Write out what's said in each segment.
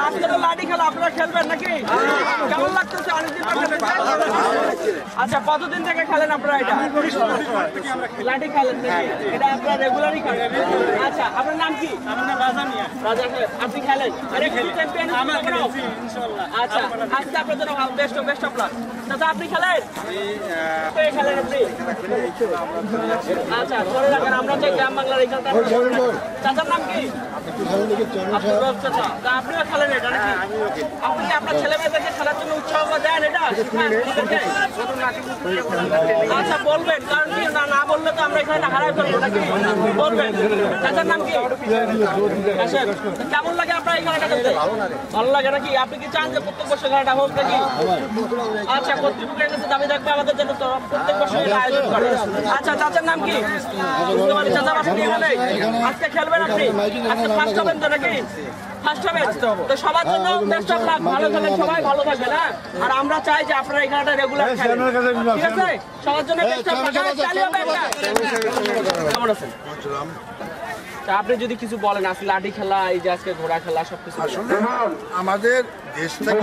আজকে তো লাঠি খেলা আপনারা খেলবেন নাকি? কেমন লাগতেছে? আচ্ছা, কতদিন থেকে খেলেন আপনারা এটা? লাঠি খেলেন নাকি? এটা আপনারা রেগুলারই খেলেন? আচ্ছা, আপনার নাম কি? আমার নাম রাজা মিয়া। রাজা সাহেব, আপনি খেলেন? আচ্ছা, আজকে আপনার জন্য বেস্ট অফ লাক। দাদা, আপনি খেলেন? খেলেন আপনি? আচ্ছা, ধরে রাখেন, আমরা চাই গ্রাম বাংলার এখানকার। চাচার নাম কি? আপনিও খেলেন এটা নাকি? আপনি কি আপনার ছেলে মেয়েদেরকে খেলার জন্য উৎসাহ দেন? এটা আচ্ছা, বলবেন, কারণ কি না বললে তো আমরা এখানে হারাই ফেলবো নাকি? বলবেন। চাচার নাম কি? কেমন লাগে আপনার এই খেলাটা খেলতে? ভালো লাগে নাকি? আপনি কি চান যে প্রত্যেক বছর খেলাটা হোক নাকি? আচ্ছা, কর্তৃপক্ষের কাছে দাবি থাকবে আমাদের জন্য তো প্রত্যেক বছর আয়োজন করে। আচ্ছা, চাচার নাম কি? চাচা, আপনি এখানে আজকে খেলবেন? আপনি আজকে ফার্স্ট হবেন তো নাকি? ফার্স্ট হবেন তো সবার জন্য বেস্ট অফ লাক। ভালো থাকবেন, সবাই ভালো থাকবেন। হ্যাঁ, আর আমরা চাই যে আপনারা এই খেলাটা রেগুলার খেলেন, ঠিক আছে? সবার জন্য বেস্ট অফ লাক। কেমন আছেন? আপনি যদি কিছু বলেন, আসলে লাঠি খেলা, এই যে আজকে ঘোড়া খেলা, সবকিছু আসলে আমাদের দেশ থেকে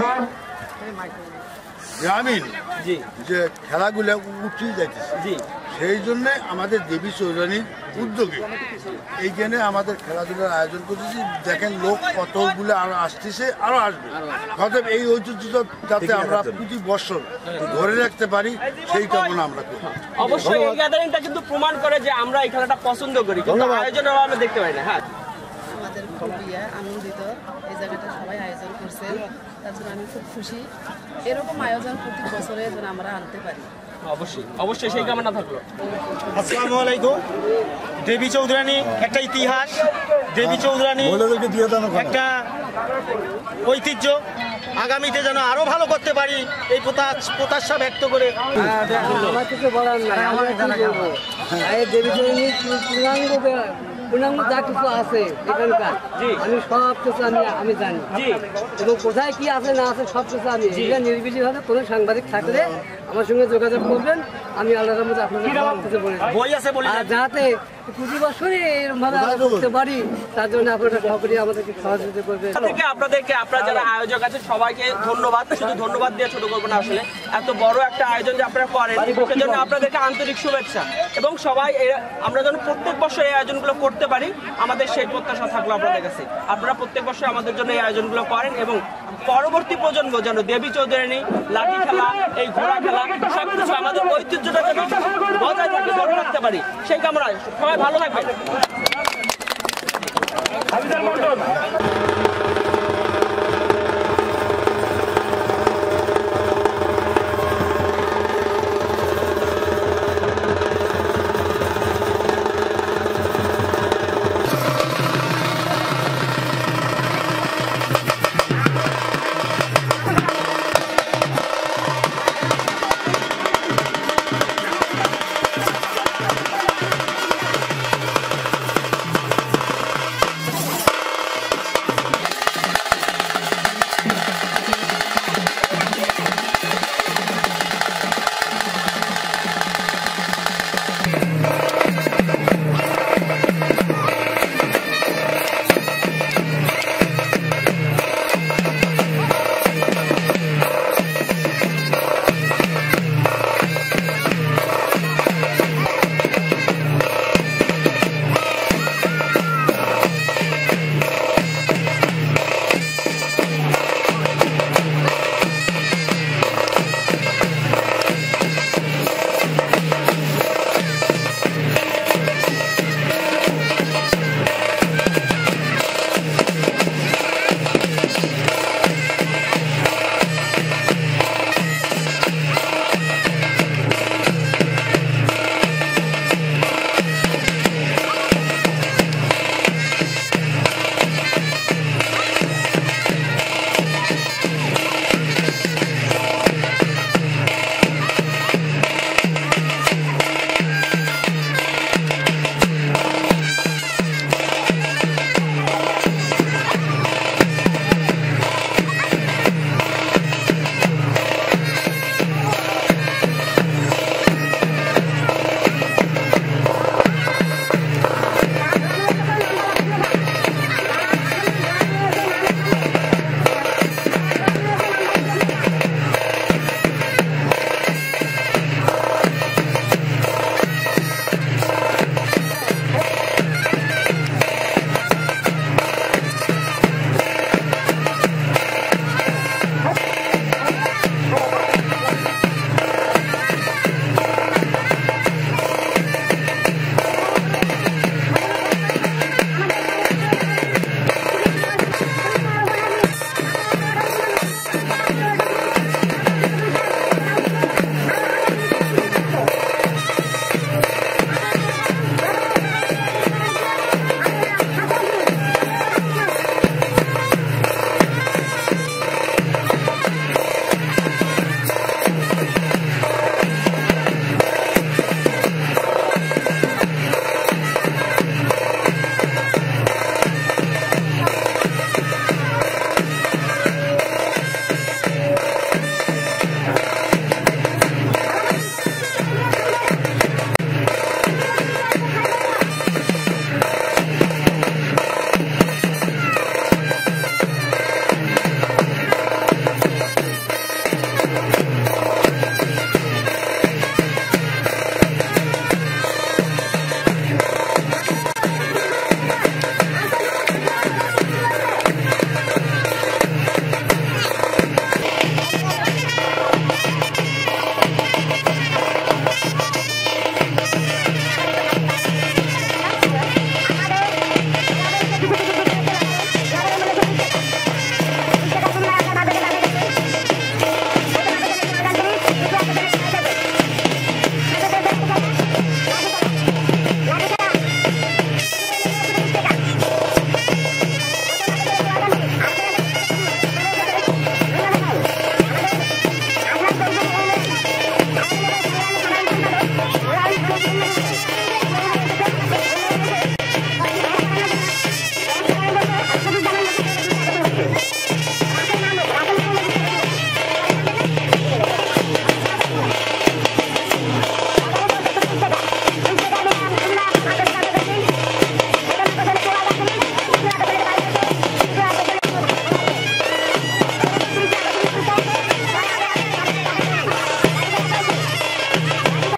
গ্রামীণ যে খেলাগুলো উঠিয়ে যাইতেছে, সেই জন্য আমাদের দেবী চৌধুরীর উদ্যোগে এইখানে আমাদের খেলাধুলার আয়োজন করতেছি। দেখেন লোক কতগুলো আরো আসতেছে, আরো আসবে। অতএব এই ঐতিহ্যটা যাতে আমরা প্রতি বছর ধরে রাখতে পারি, সেই কামনা আমরা করি। অবশ্যই এই গ্যাদারিংটা কিন্তু প্রমাণ করে যে আমরা এই খেলাটা পছন্দ করি, কিন্তু আয়োজনের আমরা দেখতে পাই না। হ্যাঁ, আমাদের খুবই আনন্দিত, এই জায়গাটা সবাই আয়োজন করছেন, তার জন্য আমি খুব খুশি। এরকম আয়োজন প্রতি বছরে যেন আমরা আনতে পারি। অবশ্যই সেই কামনা থাকলো। আসসালামু আলাইকুম। দেবী চৌধুরানী একটা ইতিহাস, দেবী চৌধুরানী একটা ঐতিহ্য। আগামীতে যেন আরো ভালো করতে পারি এই প্রত্যাশা ব্যক্ত করে। আমার কিছু বলার নাই, আমরা কি বলবো? দেবী চৌধুরী পূর্ণাঙ্গ যা কিছু আছে এখানকার, আমি সব কিছু আমি জানি, এবং কোথায় কি আছে না আছে সব কিছু আমি নির্বিলি ভাবে কোনো সাংবাদিক থাকলে আমার সঙ্গে যোগাযোগ করবেন। আমি আল্লাহর মধ্যে আপনাদের কিছু বলে, আর যাতে প্রতি বছরই এরকম ভাবে করতে পারি, তার জন্য আপনারা সকলে আমাদেরকে সহযোগিতা করবেন। আপনাদেরকে, আপনারা যারা আয়োজক আছে সবাইকে ধন্যবাদ। শুধু ধন্যবাদ দিয়ে ছোট করবো না, আসলে এত বড় একটা আয়োজন যে আপনারা করেন, সেজন্য আপনাদেরকে আন্তরিক শুভেচ্ছা। এবং সবাই আমরা যেন প্রত্যেক বছর এই আয়োজনগুলো করতে পারি, আমাদের সেই প্রত্যাশা থাকলো আপনাদের কাছে। আপনারা প্রত্যেক বছর আমাদের জন্য এই আয়োজনগুলো করেন, এবং পরবর্তী প্রজন্ম যেন দেবী চৌধুরানী, লাঠি খেলা, এই ঘোড়া খেলা, সবকিছু আমাদের ঐতিহ্যটা যেন বজায় থাকে, ধরে রাখতে পারি, সেই কামনায় সবাই ভালো থাকবেন।